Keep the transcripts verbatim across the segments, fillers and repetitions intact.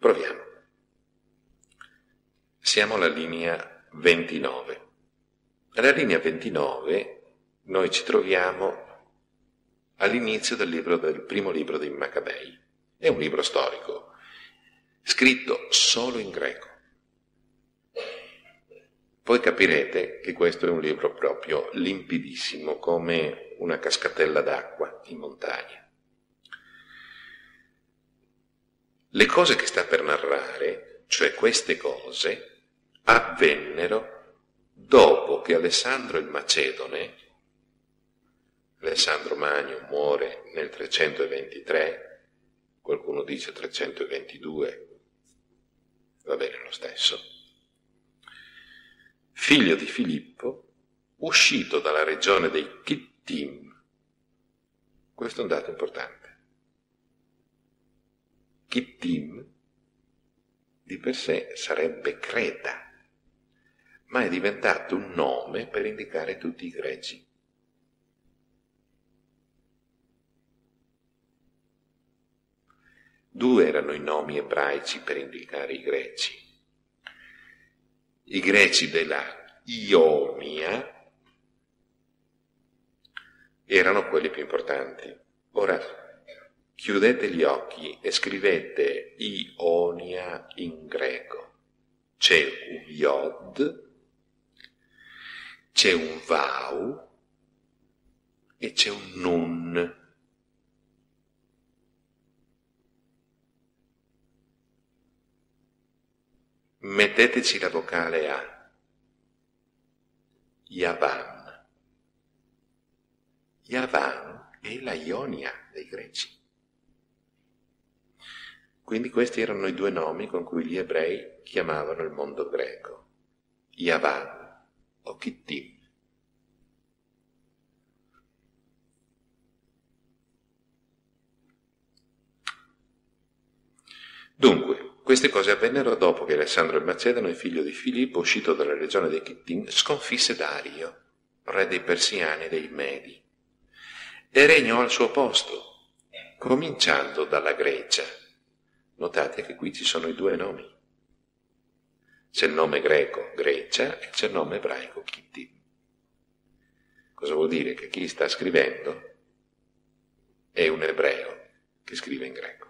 Proviamo. Siamo alla linea ventinove. Alla linea ventinove noi ci troviamo all'inizio del, libro, del primo libro dei Maccabei. È un libro storico, scritto solo in greco. Poi capirete che questo è un libro proprio limpidissimo, come una cascatella d'acqua in montagna. Le cose che sta per narrare, cioè queste cose, avvennero dopo che Alessandro il Macedone, Alessandro Magno muore nel trecentoventitré, qualcuno dice trecentoventidue, va bene lo stesso, figlio di Filippo, uscito dalla regione dei Chittim. Questo è un dato importante. Chittim di per sé sarebbe Creta, ma è diventato un nome per indicare tutti i greci. Due erano i nomi ebraici per indicare i greci. I greci della Ionia erano quelli più importanti. Ora, chiudete gli occhi e scrivete Ionia in greco. C'è un Yod, c'è un Vau e c'è un Nun. Metteteci la vocale A. Yavan. Yavan è la Ionia dei greci. Quindi questi erano i due nomi con cui gli ebrei chiamavano il mondo greco. Yavan o Chittim. Dunque, queste cose avvennero dopo che Alessandro il Macedone, figlio di Filippo, uscito dalla regione dei Chittim, sconfisse Dario, re dei Persiani e dei Medi, e regnò al suo posto, cominciando dalla Grecia. Notate che qui ci sono i due nomi. C'è il nome greco Grecia e c'è il nome ebraico Chittim. Cosa vuol dire? Che chi sta scrivendo è un ebreo che scrive in greco.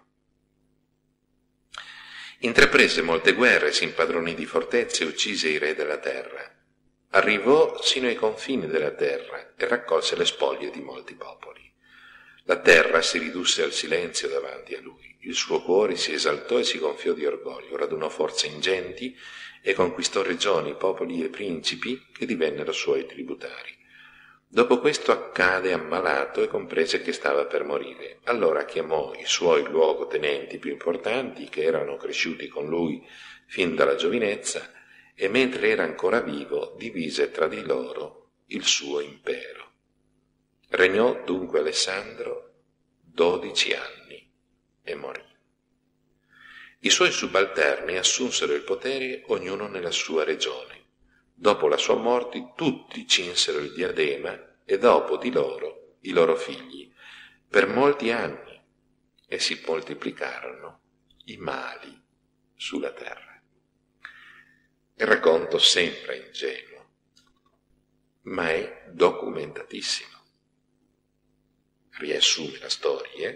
Intraprese molte guerre, si impadronì di fortezze e uccise i re della terra. Arrivò sino ai confini della terra e raccolse le spoglie di molti popoli. La terra si ridusse al silenzio davanti a lui. Il suo cuore si esaltò e si gonfiò di orgoglio, radunò forze ingenti e conquistò regioni, popoli e principi che divennero suoi tributari. Dopo questo accade ammalato e comprese che stava per morire. Allora chiamò i suoi luogotenenti più importanti, che erano cresciuti con lui fin dalla giovinezza, e mentre era ancora vivo divise tra di loro il suo impero. Regnò dunque Alessandro dodici anni e morì. I suoi subalterni assunsero il potere ognuno nella sua regione. Dopo la sua morte tutti cinsero il diadema e dopo di loro i loro figli per molti anni e si moltiplicarono i mali sulla terra. Il racconto sembra ingenuo, ma è documentatissimo. Riassume la storia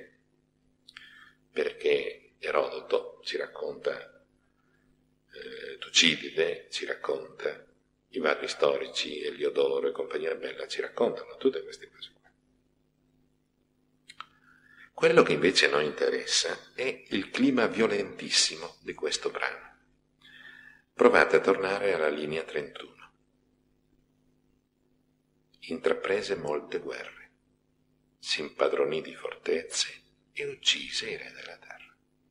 perché Erodoto ci racconta, eh, Tucidide ci racconta, i vari storici, Eliodoro e compagnia bella ci raccontano tutte queste cose qua. Quello che invece a noi interessa è il clima violentissimo di questo brano. Provate a tornare alla linea trentuno. Intraprese molte guerre, si impadronì di fortezze e uccise i re della terra.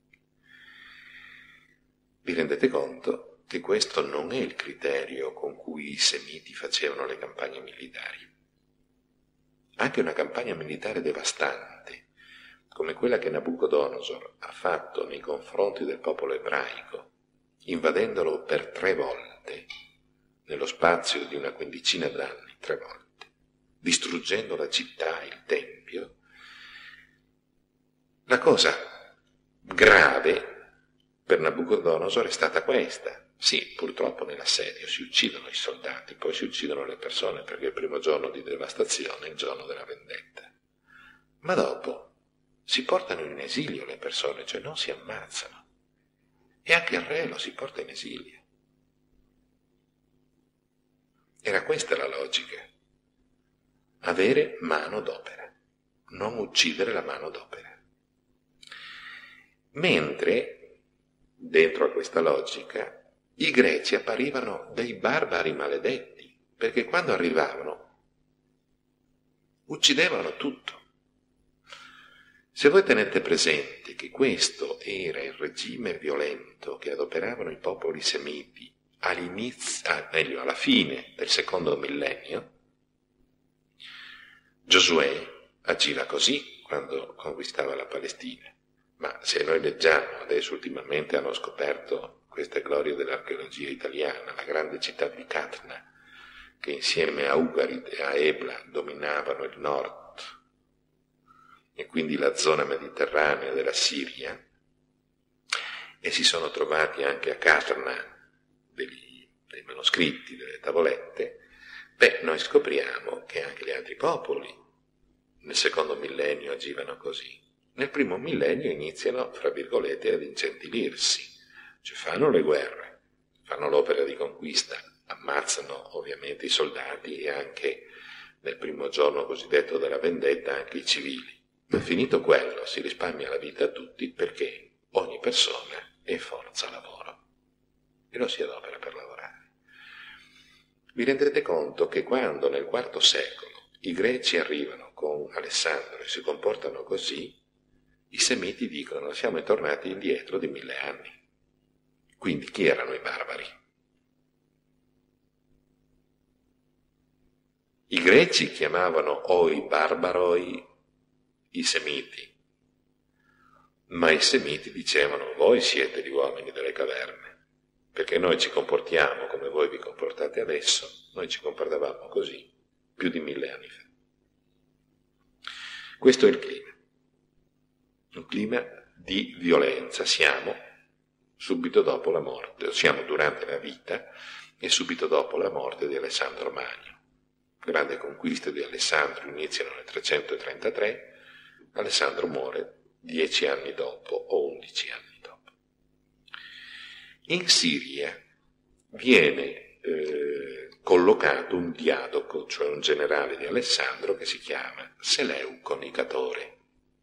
Vi rendete conto che questo non è il criterio con cui i Semiti facevano le campagne militari. Anche una campagna militare devastante, come quella che Nabucodonosor ha fatto nei confronti del popolo ebraico, invadendolo per tre volte, nello spazio di una quindicina d'anni, tre volte, distruggendo la città, il tempio, la cosa grave per Nabucodonosor è stata questa. Sì, purtroppo nell'assedio si uccidono i soldati, poi si uccidono le persone, perché è il primo giorno di devastazione è il giorno della vendetta. Ma dopo si portano in esilio le persone, cioè non si ammazzano. E anche il re lo si porta in esilio. Era questa la logica. Avere mano d'opera, non uccidere la mano d'opera. Mentre, dentro a questa logica, i greci apparivano dei barbari maledetti, perché quando arrivavano uccidevano tutto. Se voi tenete presente che questo era il regime violento che adoperavano i popoli semiti all'inizio, ah, meglio, alla fine del secondo millennio, Giosuè agiva così quando conquistava la Palestina. Ma se noi leggiamo, adesso ultimamente hanno scoperto queste glorie dell'archeologia italiana, la grande città di Catna, che insieme a Ugarit e a Ebla dominavano il nord e quindi la zona mediterranea della Siria, e si sono trovati anche a Catna dei, dei manoscritti, delle tavolette, beh, noi scopriamo che anche gli altri popoli nel secondo millennio agivano così. Nel primo millennio iniziano, fra virgolette, ad incentilirsi, cioè fanno le guerre, fanno l'opera di conquista, ammazzano ovviamente i soldati e anche nel primo giorno cosiddetto della vendetta anche i civili. Ma finito quello si risparmia la vita a tutti perché ogni persona è forza lavoro e lo si adopera per lavorare. Vi renderete conto che quando nel quarto secolo i greci arrivano con Alessandro e si comportano così, i semiti dicono siamo tornati indietro di mille anni. Quindi chi erano i barbari? I greci chiamavano oi barbaroi i semiti, ma i semiti dicevano voi siete gli uomini delle caverne, perché noi ci comportiamo come voi vi comportate adesso, noi ci comportavamo così più di mille anni fa. Questo è il clima, un clima di violenza. Siamo subito dopo la morte, siamo durante la vita e subito dopo la morte di Alessandro Magno. Grande conquista di Alessandro iniziano nel trecentotrentatré, Alessandro muore dieci anni dopo o undici anni dopo. In Siria viene eh, collocato un diadoco, cioè un generale di Alessandro che si chiama Seleuco Nicatore,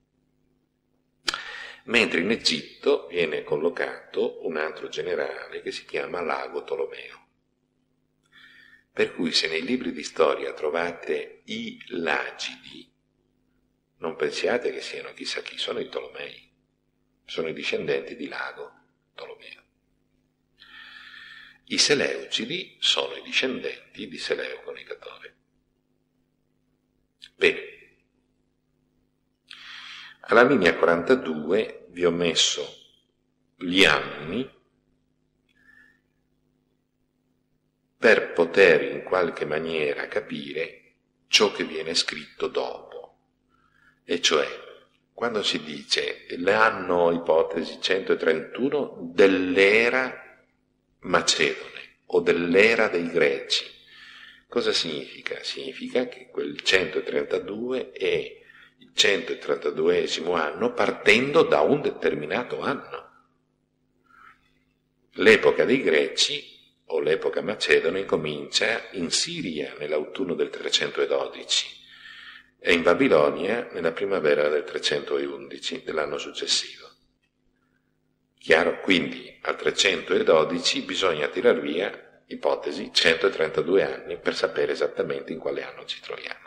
mentre in Egitto viene collocato un altro generale che si chiama Lago Tolomeo. Per cui se nei libri di storia trovate i Lagidi, non pensiate che siano chissà chi, sono i Tolomei, sono i discendenti di Lago Tolomeo. I Seleucidi sono i discendenti di Seleuco Nicatore. Bene, alla linea quarantadue vi ho messo gli anni per poter in qualche maniera capire ciò che viene scritto dopo. E cioè, quando si dice l'anno, ipotesi, centotrentuno dell'era macedone o dell'era dei greci, cosa significa? Significa che quel centotrentadue è il centotrentaduesimo anno partendo da un determinato anno. L'epoca dei greci o l'epoca macedone comincia in Siria nell'autunno del trecentododici e in Babilonia nella primavera del trecentoundici dell'anno successivo. Chiaro? Quindi al trecentododici bisogna tirar via, ipotesi, centotrentadue anni per sapere esattamente in quale anno ci troviamo.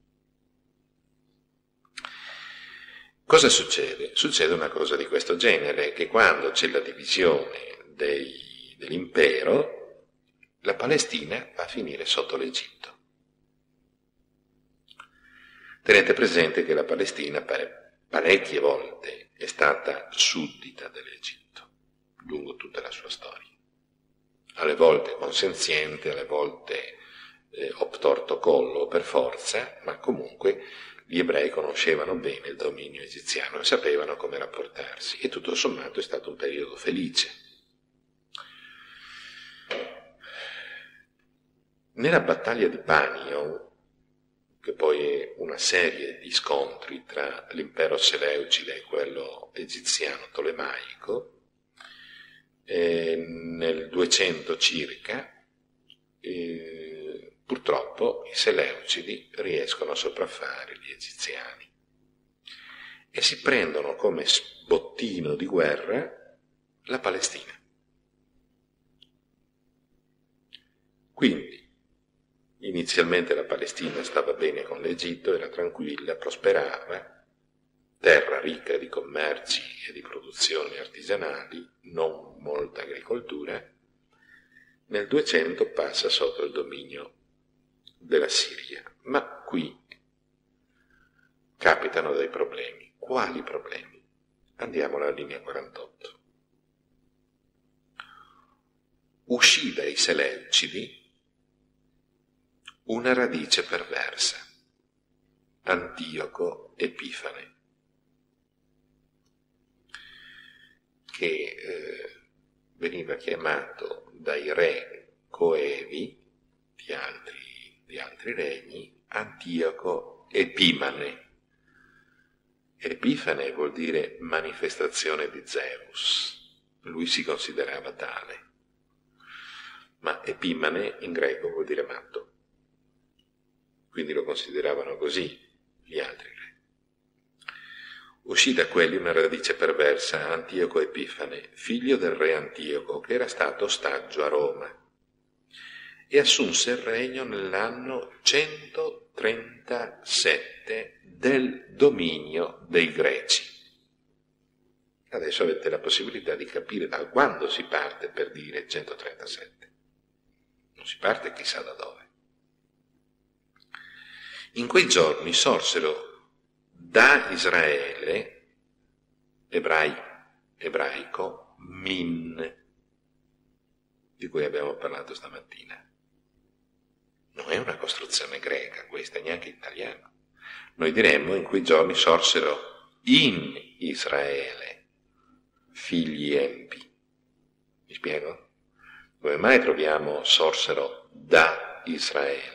Cosa succede? Succede una cosa di questo genere, che quando c'è la divisione dei, dell'impero, la Palestina va a finire sotto l'Egitto. Tenete presente che la Palestina per parecchie volte è stata suddita dell'Egitto, lungo tutta la sua storia. Alle volte consenziente, alle volte eh, obtorto collo per forza, ma comunque gli ebrei conoscevano bene il dominio egiziano e sapevano come rapportarsi, e tutto sommato è stato un periodo felice. Nella battaglia di Panion, che poi è una serie di scontri tra l'impero seleucide e quello egiziano tolemaico, eh, nel duecento circa, eh, purtroppo i seleucidi riescono a sopraffare gli egiziani e si prendono come bottino di guerra la Palestina. Quindi, inizialmente la Palestina stava bene con l'Egitto, era tranquilla, prosperava, terra ricca di commerci e di produzioni artigianali, non molta agricoltura. Nel duecento passa sotto il dominio della Siria, ma qui capitano dei problemi. Quali problemi? Andiamo alla linea quarantotto. Uscì dai Seleucidi una radice perversa, Antioco Epifane, che eh, veniva chiamato dai re coevi di altri, di altri regni Antioco Epimane. Epifane vuol dire manifestazione di Zeus, lui si considerava tale, ma Epimane in greco vuol dire matto. Quindi lo consideravano così gli altri re. Uscì da quelli una radice perversa, Antioco Epifane, figlio del re Antioco, che era stato ostaggio a Roma, e assunse il regno nell'anno centotrentasette del dominio dei Greci. Adesso avete la possibilità di capire da quando si parte per dire centotrentasette. Non si parte chissà da dove. In quei giorni sorsero da Israele, ebrai, ebraico, Min, di cui abbiamo parlato stamattina. Non è una costruzione greca questa, neanche italiana. Noi diremmo in quei giorni sorsero in Israele figli empi. Mi spiego? Come mai troviamo sorsero da Israele?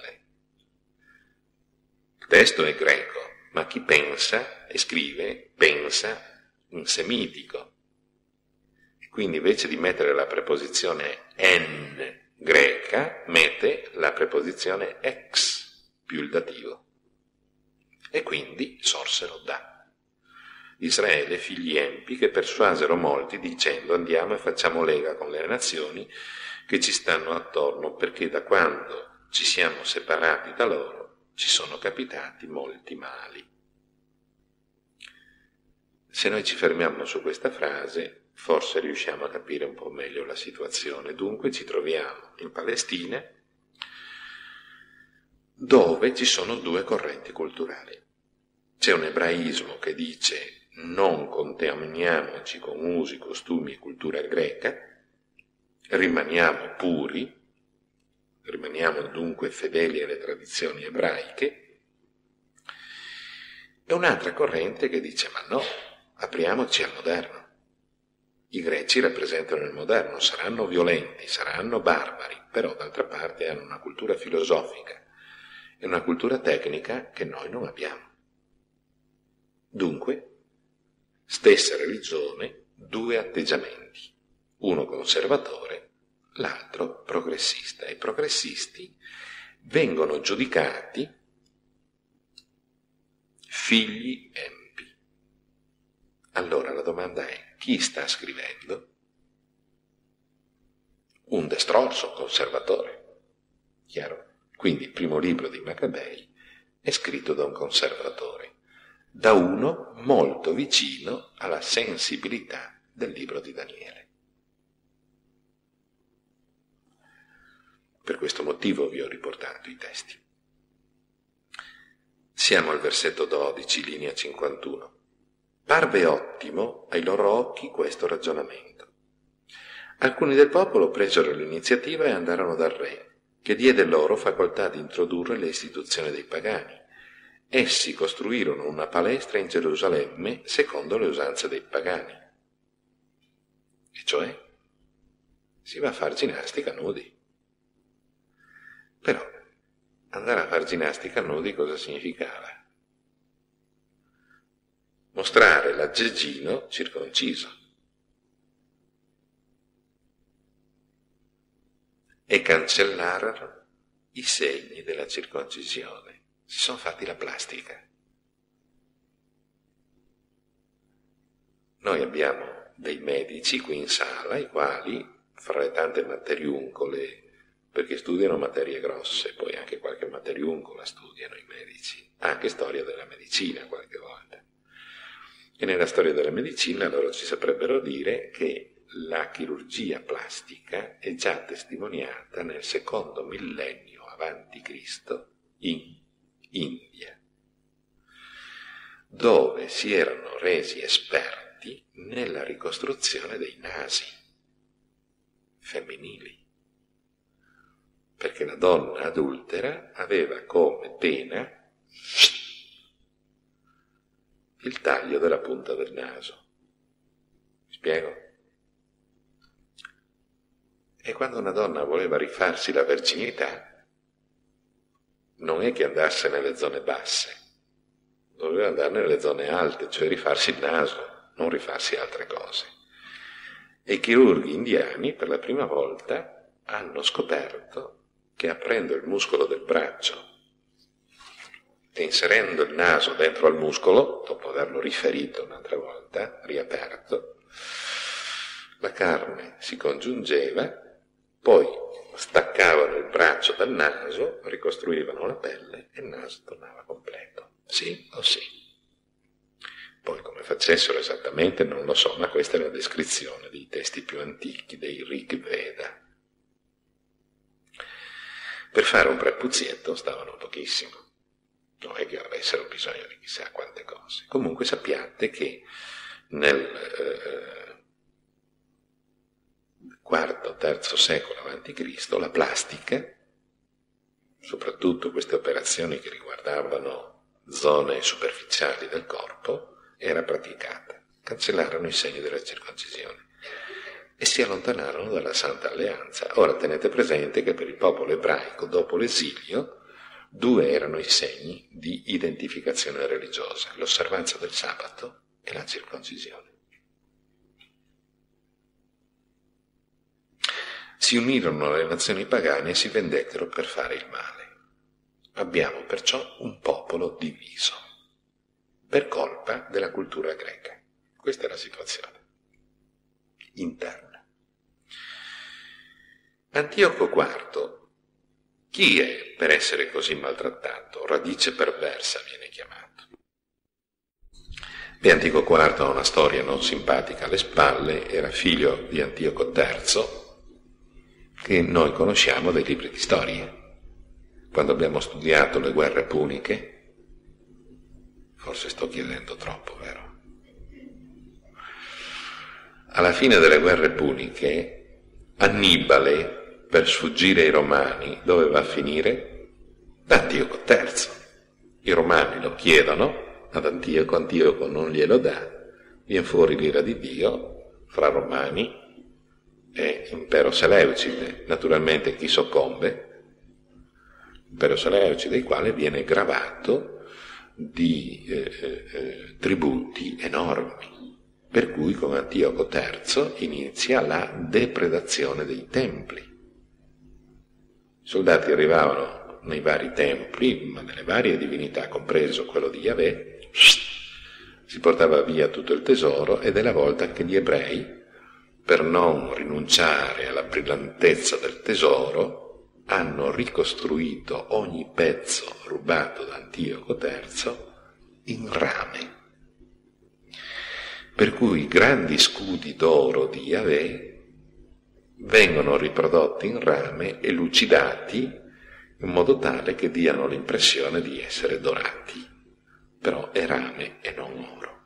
Il testo è greco, ma chi pensa e scrive, pensa in semitico. E quindi invece di mettere la preposizione en greca, mette la preposizione ex più il dativo. E quindi sorsero da. Israele, figli empi, che persuasero molti dicendo: andiamo e facciamo lega con le nazioni che ci stanno attorno, perché da quando ci siamo separati da loro ci sono capitati molti mali. Se noi ci fermiamo su questa frase, forse riusciamo a capire un po' meglio la situazione. Dunque ci troviamo in Palestina, dove ci sono due correnti culturali. C'è un ebraismo che dice: non contaminiamoci con usi, costumi e cultura greca, rimaniamo puri, rimaniamo dunque fedeli alle tradizioni ebraiche, e un'altra corrente che dice: ma no, apriamoci al moderno. I greci rappresentano il moderno, saranno violenti, saranno barbari, però d'altra parte hanno una cultura filosofica e una cultura tecnica che noi non abbiamo. Dunque, stessa religione, due atteggiamenti, uno conservatore, l'altro progressista. I progressisti vengono giudicati figli empi. Allora la domanda è: chi sta scrivendo? Un destrorso conservatore, chiaro? Quindi il primo libro di Maccabei è scritto da un conservatore, da uno molto vicino alla sensibilità del libro di Daniele. Per questo motivo vi ho riportato i testi. Siamo al versetto dodici, linea cinquantuno. Parve ottimo ai loro occhi questo ragionamento. Alcuni del popolo presero l'iniziativa e andarono dal re, che diede loro facoltà di introdurre le istituzioni dei pagani, essi costruirono una palestra in Gerusalemme secondo le usanze dei pagani. E cioè si va a far ginnastica nudi. Però andare a far ginnastica nudi cosa significava? Mostrare l'aggeggino circonciso. E cancellarono i segni della circoncisione. Si sono fatti la plastica. Noi abbiamo dei medici qui in sala, i quali, fra le tante materiuncole, perché studiano materie grosse, poi anche qualche materiuncola studiano i medici, anche storia della medicina qualche volta. E nella storia della medicina loro ci saprebbero dire che la chirurgia plastica è già testimoniata nel secondo millennio avanti Cristo in India, dove si erano resi esperti nella ricostruzione dei nasi femminili, perché la donna adultera aveva come pena il taglio della punta del naso. Mi spiego? E quando una donna voleva rifarsi la verginità, non è che andasse nelle zone basse, doveva andare nelle zone alte, cioè rifarsi il naso, non rifarsi altre cose. E i chirurghi indiani per la prima volta hanno scoperto che aprendo il muscolo del braccio e inserendo il naso dentro al muscolo, dopo averlo riferito un'altra volta, riaperto, la carne si congiungeva, poi staccavano il braccio dal naso, ricostruivano la pelle e il naso tornava completo. Sì o sì? Poi come facessero esattamente non lo so, ma questa è la descrizione dei testi più antichi, dei Rig Veda. Per fare un prepuzietto stavano pochissimo. Non è che avessero bisogno di chissà quante cose. Comunque sappiate che nel eh, quarto, terzo secolo avanti Cristo la plastica, soprattutto queste operazioni che riguardavano zone superficiali del corpo, era praticata. Cancellarono i segni della circoncisione e si allontanarono dalla Santa Alleanza. Ora tenete presente che per il popolo ebraico, dopo l'esilio, due erano i segni di identificazione religiosa, l'osservanza del sabato e la circoncisione. Si unirono alle nazioni pagane e si vendettero per fare il male. Abbiamo perciò un popolo diviso, per colpa della cultura greca. Questa è la situazione interna. Antioco quarto, chi è per essere così maltrattato? Radice perversa viene chiamato. E Antioco quarto ha una storia non simpatica alle spalle, era figlio di Antioco terzo, che noi conosciamo dai libri di storia. Quando abbiamo studiato le guerre puniche, forse sto chiedendo troppo, vero? Alla fine delle guerre puniche, Annibale, per sfuggire ai Romani, doveva finire da Antioco terzo. I Romani lo chiedono ad Antioco, Antioco non glielo dà, viene fuori l'ira di Dio fra Romani e Impero Seleucide. Naturalmente chi soccombe? Impero Seleucide, il quale viene gravato di eh, eh, tributi enormi. Per cui con Antioco terzo inizia la depredazione dei templi. I soldati arrivavano nei vari templi, ma nelle varie divinità, compreso quello di Yahweh, si portava via tutto il tesoro ed è la volta che gli ebrei, per non rinunciare alla brillantezza del tesoro, hanno ricostruito ogni pezzo rubato da Antioco terzo in rame. Per cui i grandi scudi d'oro di Yahweh vengono riprodotti in rame e lucidati in modo tale che diano l'impressione di essere dorati, però è rame e non oro.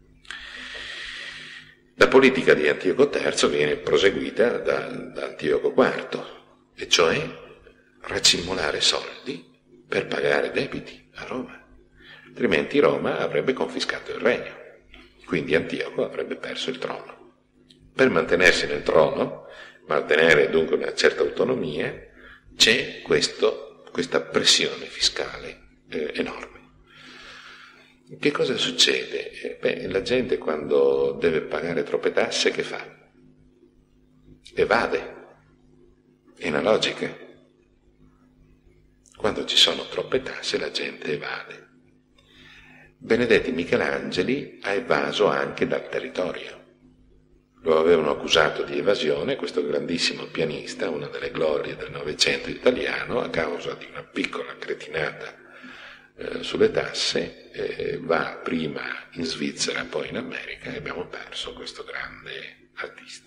La politica di Antioco terzo viene proseguita da, da Antioco quarto, e cioè racimolare soldi per pagare debiti a Roma. altrimenti Roma avrebbe confiscato il regno, quindi Antioco avrebbe perso il trono. Per mantenersi nel trono, mantenere dunque una certa autonomia, c'è questo, questa pressione fiscale eh, enorme. Che cosa succede? Eh, beh, la gente quando deve pagare troppe tasse, che fa? Evade. È una logica. Quando ci sono troppe tasse la gente evade. Benedetti Michelangeli ha evaso anche dal territorio. Lo avevano accusato di evasione, questo grandissimo pianista, una delle glorie del Novecento italiano, a causa di una piccola cretinata eh, sulle tasse, eh, va prima in Svizzera, poi in America, e abbiamo perso questo grande artista.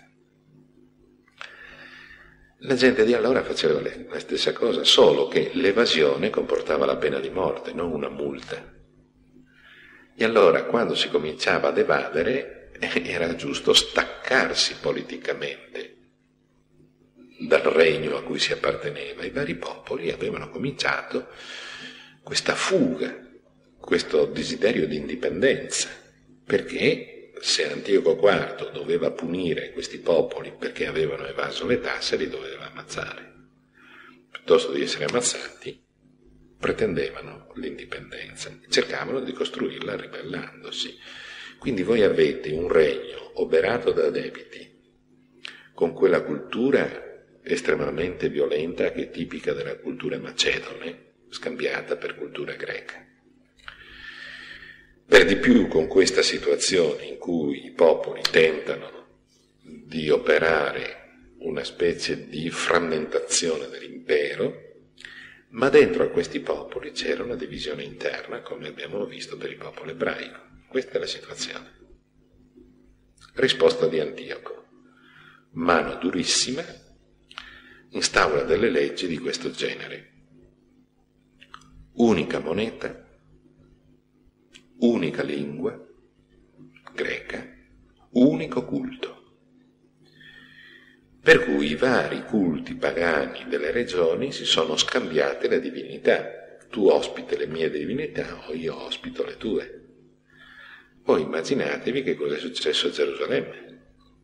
La gente di allora faceva la stessa cosa, solo che l'evasione comportava la pena di morte, non una multa. E allora, quando si cominciava ad evadere, era giusto staccarsi politicamente dal regno a cui si apparteneva. I vari popoli avevano cominciato questa fuga, questo desiderio di indipendenza, perché se Antioco quarto doveva punire questi popoli perché avevano evaso le tasse, li doveva ammazzare. Piuttosto di essere ammazzati, pretendevano l'indipendenza, cercavano di costruirla ribellandosi. Quindi voi avete un regno oberato da debiti, con quella cultura estremamente violenta che è tipica della cultura macedone, scambiata per cultura greca. Per di più con questa situazione in cui i popoli tentano di operare una specie di frammentazione dell'impero, ma dentro a questi popoli c'era una divisione interna, come abbiamo visto per il popolo ebraico. Questa è la situazione. Risposta di Antioco. Mano durissima, instaura delle leggi di questo genere. Unica moneta, unica lingua greca, unico culto. Per cui i vari culti pagani delle regioni si sono scambiate la divinità. Tu ospiti le mie divinità o io ospito le tue. Poi immaginatevi che cosa è successo a Gerusalemme.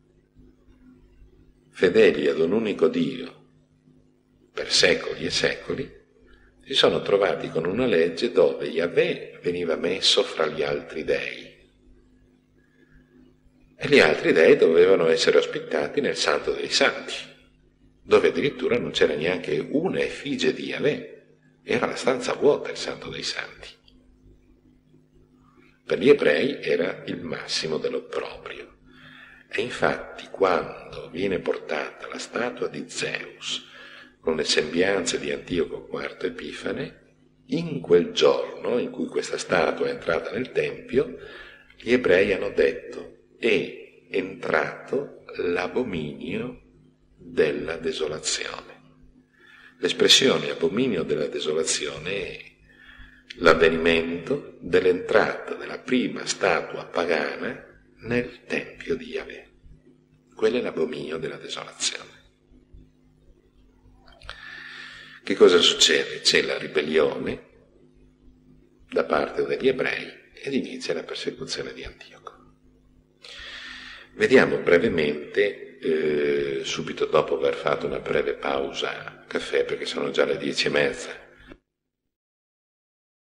Fedeli ad un unico Dio per secoli e secoli, si sono trovati con una legge dove Yahweh veniva messo fra gli altri dei e gli altri dei dovevano essere ospitati nel Santo dei Santi, dove addirittura non c'era neanche una effigie di Yahweh, era la stanza vuota il Santo dei Santi. Per gli ebrei era il massimo dell'opprobrio, e infatti quando viene portata la statua di Zeus con le sembianze di Antioco quarto Epifane, in quel giorno in cui questa statua è entrata nel Tempio, gli ebrei hanno detto: è entrato l'abominio della desolazione. L'espressione abominio della desolazione è l'avvenimento dell'entrata della prima statua pagana nel Tempio di Yahweh. Quello è l'abominio della desolazione. Che cosa succede? C'è la ribellione da parte degli ebrei ed inizia la persecuzione di Antioco. Vediamo brevemente, eh, subito dopo aver fatto una breve pausa caffè, perché sono già le dieci e mezza,